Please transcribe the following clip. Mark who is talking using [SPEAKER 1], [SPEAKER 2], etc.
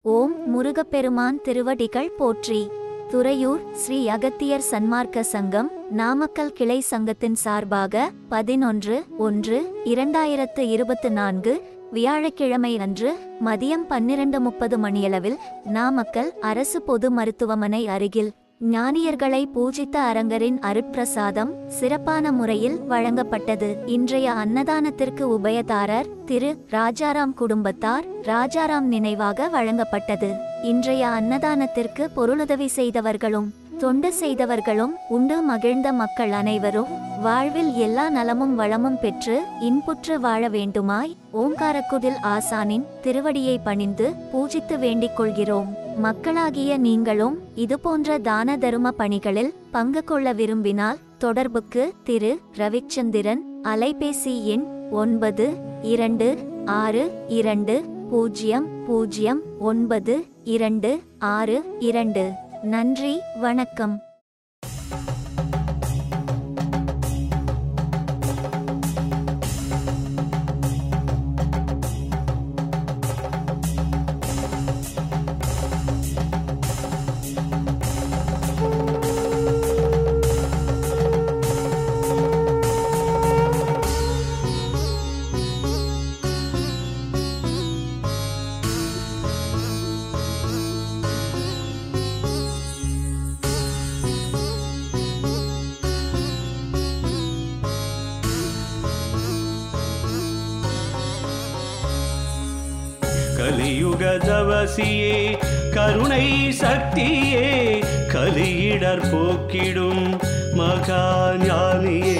[SPEAKER 1] ஓம் முருகப்பெருமான் திருவடிகள் போற்றி. துறையூர் ஸ்ரீ அகத்தியர் சன்மார்க்க சங்கம் நாமக்கல் கிளை சங்கத்தின் சார்பாக 11/1/2024 வியாழக்கிழமை அன்று மதியம் 12:30 மணியளவில் நாமக்கல் அரசு பொது மருத்துவமனை அருகில் ஞானியர்களை பூஜித்த அரங்கரின் அருட்பிரசாதம் சிறப்பான முறையில் வழங்கப்பட்டது. இன்றைய அன்னதானத்திற்கு உபயதாரர் திரு ராஜாராம் குடும்பத்தார் ராஜாராம் நினைவாக வழங்கப்பட்டது. இன்றைய அன்னதானத்திற்கு பொருளுதவி செய்தவர்களும் தொண்டு செய்தவர்களும் உண்டு மகிழ்ந்த மக்கள் அனைவரும் வாழ்வில் எல்லா நலமும் வளமும் பெற்று இன்புற்று வாழ வேண்டுமாய் ஓங்காரக்குடில் ஆசானின் திருவடியை பணிந்து பூஜித்து வேண்டிக் கொள்கிறோம். மக்களாகிய நீங்களும் இதுபோன்ற தான தரும பணிகளில் பங்கு கொள்ள விரும்பினால் தொடர்புக்கு திரு ரவிச்சந்திரன், அலைபேசி எண் 92200962. நன்றி, வணக்கம்.
[SPEAKER 2] கலியுக தவசியே கருணை சக்தியே கலியிடர் போக்கிடும் மகா ஞானியே